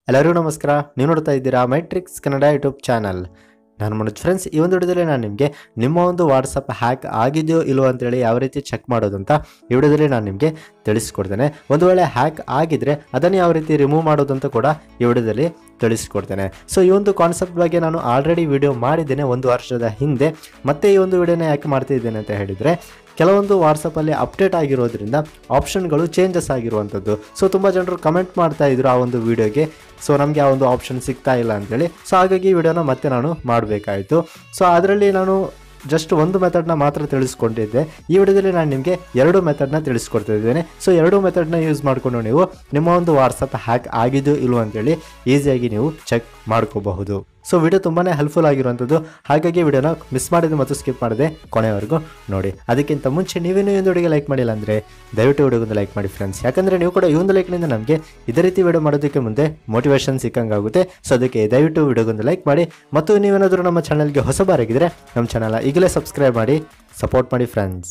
ಎಲ್ಲರಿಗೂ ನಮಸ್ಕಾರ. ನೀವು ನೋಡ್ತಾ ಇದ್ದೀರಾ ಮ್ಯಾಟ್ರಿಕ್ಸ್ ಕನ್ನಡ ಯೂಟ್ಯೂಬ್ ಚಾನಲ್. ನಾನು ಮನೋಜ್ ಫ್ರೆಂಡ್ಸ್. ಈ ಒಂದು ವಿಡಿಯೋದಲ್ಲಿ ನಾನು ನಿಮಗೆ ನಿಮ್ಮ ಒಂದು ವಾಟ್ಸಪ್ ಹ್ಯಾಕ್ ಆಗಿದೆಯೋ ಇಲ್ವೋ ಅಂತೇಳಿ ಯಾವ ರೀತಿ ಚೆಕ್ ಮಾಡೋದು ಅಂತ ಈ ವಿಡಿಯೋದಲ್ಲಿ ನಾನು ನಿಮಗೆ ತಿಳಿಸ್ಕೊಡ್ತೇನೆ. ಒಂದು ವೇಳೆ ಹ್ಯಾಕ್ ಆಗಿದ್ರೆ ಅದನ್ನು ಯಾವ ರೀತಿ ರಿಮೂವ್ ಮಾಡೋದು ಅಂತ ಕೂಡ ಈ ವಿಡಿಯೋದಲ್ಲಿ ತಿಳಿಸ್ಕೊಡ್ತೇನೆ. ಸೊ ಈ ಒಂದು ಕಾನ್ಸೆಪ್ಟ್ ಬಗ್ಗೆ ನಾನು ಆಲ್ರೆಡಿ ವಿಡಿಯೋ ಮಾಡಿದ್ದೇನೆ 1 ವರ್ಷದ ಹಿಂದೆ. ಮತ್ತೆ ಈ ಒಂದು ವಿಡಿಯೋನ ಯಾಕೆ ಮಾಡ್ತಿದ್ದೇನೆ ಅಂತ ಹೇಳಿದರೆ, ಕೆಲವೊಂದು ವಾಟ್ಸಪ್ಪಲ್ಲಿ ಅಪ್ಡೇಟ್ ಆಗಿರೋದ್ರಿಂದ ಆಪ್ಷನ್ಗಳು ಚೇಂಜಸ್ ಆಗಿರುವಂಥದ್ದು. ಸೊ ತುಂಬ ಜನರು ಕಮೆಂಟ್ ಮಾಡ್ತಾ ಇದ್ರು ಆ ಒಂದು ವಿಡಿಯೋಗೆ, ಸೊ ನಮಗೆ ಆ ಒಂದು ಆಪ್ಷನ್ ಸಿಗ್ತಾ ಇಲ್ಲ ಅಂತೇಳಿ. ಸೊ ಹಾಗಾಗಿ ಈ ವಿಡಿಯೋನ ಮತ್ತೆ ನಾನು ಮಾಡಬೇಕಾಯಿತು. ಸೊ ಅದರಲ್ಲಿ ನಾನು ಜಸ್ಟ್ ಒಂದು ಮೆಥಡ್ನ ಮಾತ್ರ ತಿಳಿಸ್ಕೊಂಡಿದ್ದೆ. ಈ ವಿಡಿಯೋದಲ್ಲಿ ನಾನು ನಿಮಗೆ 2 ಮೆಥಡ್ನ ತಿಳಿಸ್ಕೊಡ್ತಾ ಇದ್ದೇನೆ. ಸೊ 2 ಮೆಥಡ್ನ ಯೂಸ್ ಮಾಡಿಕೊಂಡು ನೀವು ನಿಮ್ಮ ಒಂದು ವಾಟ್ಸಪ್ ಹ್ಯಾಕ್ ಆಗಿದೆಯೋ ಇಲ್ವೋ ಅಂತೇಳಿ ಈಸಿಯಾಗಿ ನೀವು ಚೆಕ್ ಮಾಡ್ಕೋಬಹುದು. ಸೊ ವಿಡಿಯೋ ತುಂಬಾ ಹೆಲ್ಪ್ಫುಲ್ ಆಗಿರುವಂಥದ್ದು. ಹಾಗಾಗಿ ವಿಡಿಯೋನ ಮಿಸ್ ಮಾಡಿದೆ ಮತ್ತು ಸ್ಕಿಪ್ ಮಾಡಿದೆ ಕೊನೆವರೆಗೂ ನೋಡಿ. ಅದಕ್ಕಿಂತ ಮುಂಚೆ ನೀವೇನು ಈ ಒಂದು ವಿಡಿಯೋಗೆ ಲೈಕ್ ಮಾಡಿಲ್ಲ ಅಂದರೆ ದಯವಿಟ್ಟು ವಿಡಿಯೋಗೊಂದು ಲೈಕ್ ಮಾಡಿ ಫ್ರೆಂಡ್ಸ್. ಯಾಕಂದರೆ ನೀವು ಕೂಡ ಈ ಒಂದು ಲೈಕ್ನಿಂದ ನಮಗೆ ಇದೇ ರೀತಿ ವಿಡಿಯೋ ಮಾಡೋದಕ್ಕೆ ಮುಂದೆ ಮೋಟಿವೇಶನ್ ಸಿಕ್ಕಂಗಾಗುತ್ತೆ. ಸೊ ಅದಕ್ಕೆ ದಯವಿಟ್ಟು ವಿಡಿಯೋಗೊಂದು ಲೈಕ್ ಮಾಡಿ. ಮತ್ತು ನೀವೇನಾದರೂ ನಮ್ಮ ಚಾನಲ್ಗೆ ಹೊಸಬರಾಗಿದ್ದರೆ ನಮ್ಮ ಚಾನಲ್ ಈಗಲೇ ಸಬ್ಸ್ಕ್ರೈಬ್ ಮಾಡಿ ಸಪೋರ್ಟ್ ಮಾಡಿ ಫ್ರೆಂಡ್ಸ್.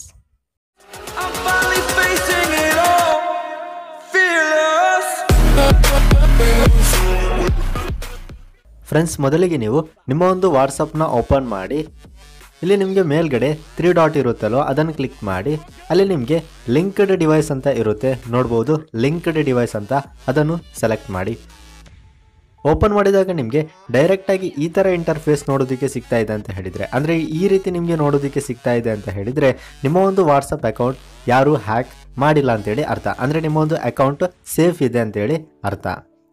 ಫ್ರೆಂಡ್ಸ್, ಮೊದಲಿಗೆ ನೀವು ನಿಮ್ಮ ಒಂದು ವಾಟ್ಸಪ್ನ ಓಪನ್ ಮಾಡಿ, ಇಲ್ಲಿ ನಿಮಗೆ ಮೇಲ್ಗಡೆ 3 ಡಾಟ್ ಇರುತ್ತಲ್ಲೋ ಅದನ್ನು ಕ್ಲಿಕ್ ಮಾಡಿ. ಅಲ್ಲಿ ನಿಮಗೆ ಲಿಂಕ್ಡ್ ಡಿವೈಸ್ ಅಂತ ಇರುತ್ತೆ, ನೋಡ್ಬೋದು ಲಿಂಕ್ಡ್ ಡಿವೈಸ್ ಅಂತ, ಅದನ್ನು ಸೆಲೆಕ್ಟ್ ಮಾಡಿ. ಓಪನ್ ಮಾಡಿದಾಗ ನಿಮಗೆ ಡೈರೆಕ್ಟಾಗಿ ಈ ಥರ ಇಂಟರ್ಫೇಸ್ ನೋಡೋದಕ್ಕೆ ಸಿಗ್ತಾ ಇದೆ ಅಂತ ಹೇಳಿದರೆ, ಅಂದರೆ ಈ ರೀತಿ ನಿಮಗೆ ನೋಡೋದಕ್ಕೆ ಸಿಗ್ತಾ ಇದೆ ಅಂತ ಹೇಳಿದರೆ ನಿಮ್ಮ ಒಂದು ವಾಟ್ಸಪ್ ಅಕೌಂಟ್ ಯಾರೂ ಹ್ಯಾಕ್ ಮಾಡಿಲ್ಲ ಅಂತೇಳಿ ಅರ್ಥ. ಅಂದರೆ ನಿಮ್ಮ ಒಂದು ಅಕೌಂಟ್ ಸೇಫ್ ಇದೆ ಅಂತೇಳಿ ಅರ್ಥ.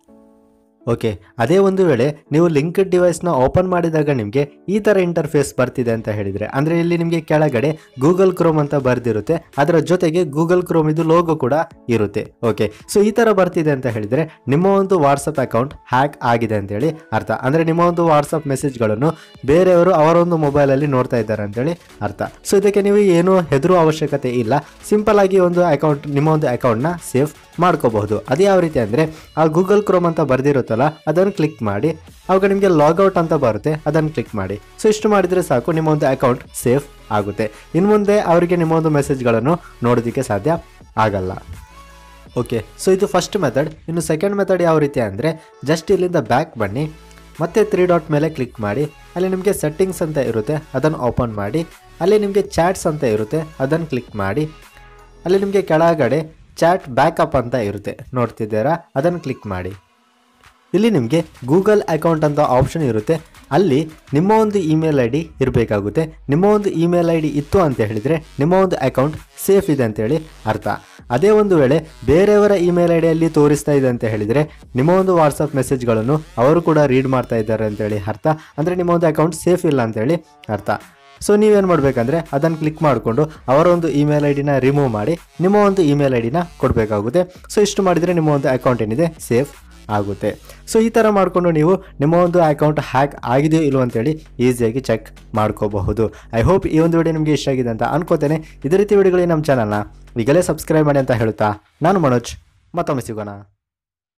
ಓಕೆ, ಅದೇ ಒಂದು ವೇಳೆ ನೀವು ಲಿಂಕ್ಡ್ ಡಿವೈಸ್ನ ಓಪನ್ ಮಾಡಿದಾಗ ನಿಮಗೆ ಈ ಥರ ಇಂಟರ್ಫೇಸ್ ಬರ್ತಿದೆ ಅಂತ ಹೇಳಿದರೆ, ಅಂದರೆ ಇಲ್ಲಿ ನಿಮಗೆ ಕೆಳಗಡೆ ಗೂಗಲ್ ಕ್ರೋಮ್ ಅಂತ ಬರೆದಿರುತ್ತೆ, ಅದರ ಜೊತೆಗೆ ಗೂಗಲ್ ಕ್ರೋಮ್ ಇದು ಲೋಗೋ ಕೂಡ ಇರುತ್ತೆ. ಓಕೆ, ಸೊ ಈ ಥರ ಬರ್ತಿದೆ ಅಂತ ಹೇಳಿದರೆ ನಿಮ್ಮ ಒಂದು ವಾಟ್ಸಪ್ ಅಕೌಂಟ್ ಹ್ಯಾಕ್ ಆಗಿದೆ ಅಂತೇಳಿ ಅರ್ಥ. ಅಂದರೆ ನಿಮ್ಮ ಒಂದು ವಾಟ್ಸಪ್ ಮೆಸೇಜ್ಗಳನ್ನು ಬೇರೆಯವರು ಅವರೊಂದು ಮೊಬೈಲಲ್ಲಿ ನೋಡ್ತಾ ಇದ್ದಾರೆ ಅಂತೇಳಿ ಅರ್ಥ. ಸೊ ಇದಕ್ಕೆ ನೀವು ಏನೂ ಹೆದರುವ ಅವಶ್ಯಕತೆ ಇಲ್ಲ. ಸಿಂಪಲ್ ಆಗಿ ಒಂದು ಅಕೌಂಟ್, ನಿಮ್ಮ ಒಂದು ಅಕೌಂಟ್ನ ಸೇಫ್ ಮಾಡ್ಕೋಬಹುದು. ಅದು ಯಾವ ರೀತಿ ಅಂದರೆ, ಆ ಗೂಗಲ್ ಕ್ರೋಮ್ ಅಂತ ಬರೆದಿರುತ್ತಲ್ಲ ಅದನ್ನು ಕ್ಲಿಕ್ ಮಾಡಿ, ಆವಾಗ ನಿಮಗೆ ಲಾಗೌಟ್ ಅಂತ ಬರುತ್ತೆ, ಅದನ್ನು ಕ್ಲಿಕ್ ಮಾಡಿ. ಸೊ ಇಷ್ಟು ಮಾಡಿದರೆ ಸಾಕು, ನಿಮ್ಮ ಒಂದು ಅಕೌಂಟ್ ಸೇಫ್ ಆಗುತ್ತೆ. ಇನ್ನು ಮುಂದೆ ಅವರಿಗೆ ನಿಮ್ಮ ಒಂದು ಮೆಸೇಜ್ಗಳನ್ನು ನೋಡೋದಕ್ಕೆ ಸಾಧ್ಯ ಆಗಲ್ಲ. ಓಕೆ, ಸೊ ಇದು ಫಸ್ಟ್ ಮೆಥಡ್. ಇನ್ನು ಸೆಕೆಂಡ್ ಮೆಥಡ್ ಯಾವ ರೀತಿ ಅಂದರೆ, ಜಸ್ಟ್ ಇಲ್ಲಿಂದ ಬ್ಯಾಕ್ ಬನ್ನಿ, ಮತ್ತೆ 3 ಡಾಟ್ ಮೇಲೆ ಕ್ಲಿಕ್ ಮಾಡಿ. ಅಲ್ಲಿ ನಿಮಗೆ ಸೆಟ್ಟಿಂಗ್ಸ್ ಅಂತ ಇರುತ್ತೆ, ಅದನ್ನು ಓಪನ್ ಮಾಡಿ. ಅಲ್ಲಿ ನಿಮಗೆ ಚಾಟ್ಸ್ ಅಂತ ಇರುತ್ತೆ, ಅದನ್ನು ಕ್ಲಿಕ್ ಮಾಡಿ. ಅಲ್ಲಿ ನಿಮಗೆ ಕೆಳಗಡೆ ಚಾಟ್ ಬ್ಯಾಕಪ್ ಅಂತ ಇರುತ್ತೆ, ನೋಡ್ತಿದ್ದೀರಾ, ಅದನ್ನು ಕ್ಲಿಕ್ ಮಾಡಿ. ಇಲ್ಲಿ ನಿಮಗೆ ಗೂಗಲ್ ಅಕೌಂಟ್ ಅಂತ ಆಪ್ಷನ್ ಇರುತ್ತೆ, ಅಲ್ಲಿ ನಿಮ್ಮ ಒಂದು ಇಮೇಲ್ ಐ ಡಿ ಇರಬೇಕಾಗುತ್ತೆ. ನಿಮ್ಮ ಒಂದು ಇಮೇಲ್ ಐ ಡಿ ಇತ್ತು ಅಂತ ಹೇಳಿದರೆ ನಿಮ್ಮ ಒಂದು ಅಕೌಂಟ್ ಸೇಫ್ ಇದೆ ಅಂತೇಳಿ ಅರ್ಥ. ಅದೇ ಒಂದು ವೇಳೆ ಬೇರೆಯವರ ಇಮೇಲ್ ಐ ಡಿಯಲ್ಲಿ ತೋರಿಸ್ತಾ ಇದೆ ಅಂತ ಹೇಳಿದರೆ ನಿಮ್ಮ ಒಂದು ವಾಟ್ಸಪ್ ಮೆಸೇಜ್ಗಳನ್ನು ಅವರು ಕೂಡ ರೀಡ್ ಮಾಡ್ತಾ ಇದ್ದಾರೆ ಅಂತೇಳಿ ಅರ್ಥ. ಅಂದರೆ ನಿಮ್ಮ ಒಂದು ಅಕೌಂಟ್ ಸೇಫ್ ಇಲ್ಲ ಅಂತೇಳಿ ಅರ್ಥ. ಸೊ ನೀವೇನು ಮಾಡಬೇಕಂದ್ರೆ ಅದನ್ನು ಕ್ಲಿಕ್ ಮಾಡಿಕೊಂಡು ಅವರ ಒಂದು ಇಮೇಲ್ ಐ ಡಿನ ರಿಮೂವ್ ಮಾಡಿ ನಿಮ್ಮ ಒಂದು ಇಮೇಲ್ ಐ ಡಿನ ಕೊಡಬೇಕಾಗುತ್ತೆ. ಸೊ ಇಷ್ಟು ಮಾಡಿದರೆ ನಿಮ್ಮ ಒಂದು ಅಕೌಂಟ್ ಏನಿದೆ ಸೇಫ್ ಆಗುತ್ತೆ. ಸೊ ಈ ಥರ ಮಾಡಿಕೊಂಡು ನೀವು ನಿಮ್ಮ ಒಂದು ಅಕೌಂಟ್ ಹ್ಯಾಕ್ ಆಗಿದೆಯೋ ಇಲ್ವೋ ಅಂತೇಳಿ ಈಸಿಯಾಗಿ ಚೆಕ್ ಮಾಡ್ಕೋಬಹುದು. ಐ ಹೋಪ್ ಈ ಒಂದು ವಿಡಿಯೋ ನಿಮಗೆ ಇಷ್ಟ ಆಗಿದೆ ಅಂತ ಅನ್ಕೋತೇನೆ. ಇದೇ ರೀತಿ ವಿಡಿಯೋಗಳಿಗೆ ನಮ್ಮ ಚಾನಲ್ನ ಈಗಲೇ ಸಬ್ಸ್ಕ್ರೈಬ್ ಮಾಡಿ ಅಂತ ಹೇಳುತ್ತಾ ನಾನು ಮನೋಜ್, ಮತ್ತೊಮ್ಮೆ ಸಿಗೋಣ.